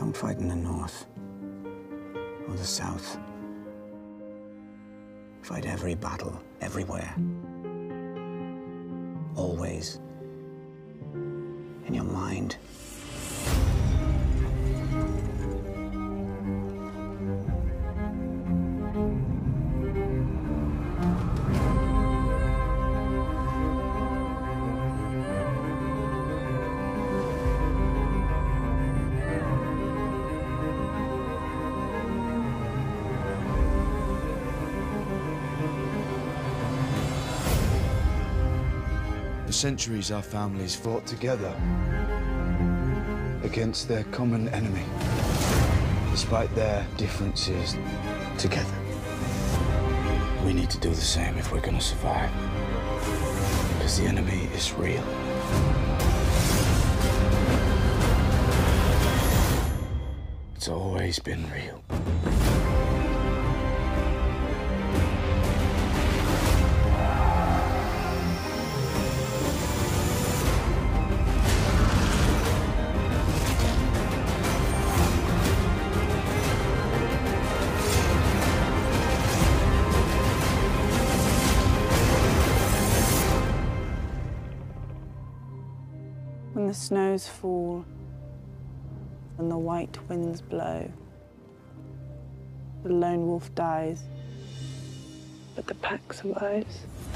Don't fight in the north or the south. Fight every battle, everywhere. Always. In your mind. For centuries, our families fought together against their common enemy, despite their differences. Together. We need to do the same if we're gonna survive. Because the enemy is real. It's always been real. When the snows fall and the white winds blow, the lone wolf dies, but the pack survives.